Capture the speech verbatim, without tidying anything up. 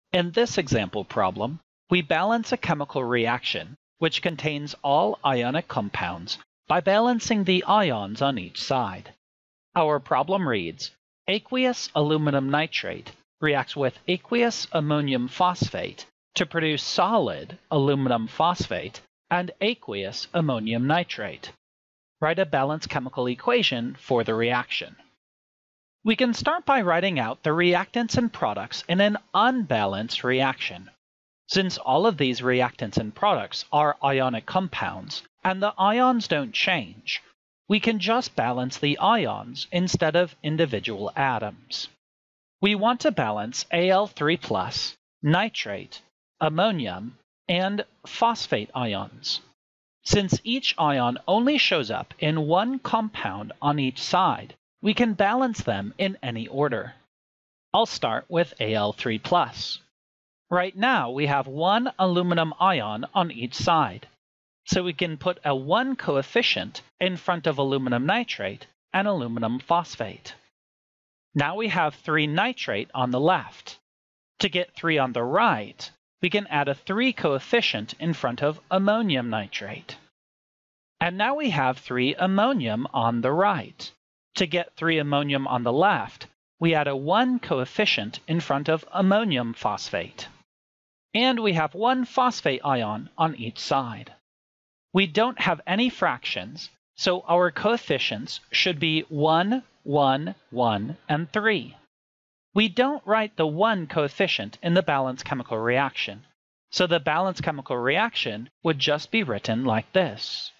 In this example problem, we balance a chemical reaction which contains all ionic compounds by balancing the ions on each side. Our problem reads, aqueous aluminum nitrate reacts with aqueous ammonium phosphate to produce solid aluminum phosphate and aqueous ammonium nitrate. Write a balanced chemical equation for the reaction. We can start by writing out the reactants and products in an unbalanced reaction. Since all of these reactants and products are ionic compounds, and the ions don't change, we can just balance the ions instead of individual atoms. We want to balance A L three plus, nitrate, ammonium, and phosphate ions. Since each ion only shows up in one compound on each side, we can balance them in any order. I'll start with A L three plus. Right now, we have one aluminum ion on each side, so we can put a one coefficient in front of aluminum nitrate and aluminum phosphate. Now we have three nitrate on the left. To get three on the right, we can add a three coefficient in front of ammonium nitrate. And now we have three ammonium on the right. To get three ammonium on the left, we add a one coefficient in front of ammonium phosphate. And we have one phosphate ion on each side. We don't have any fractions, so our coefficients should be one, one, one, and three. We don't write the one coefficient in the balanced chemical reaction, so the balanced chemical reaction would just be written like this.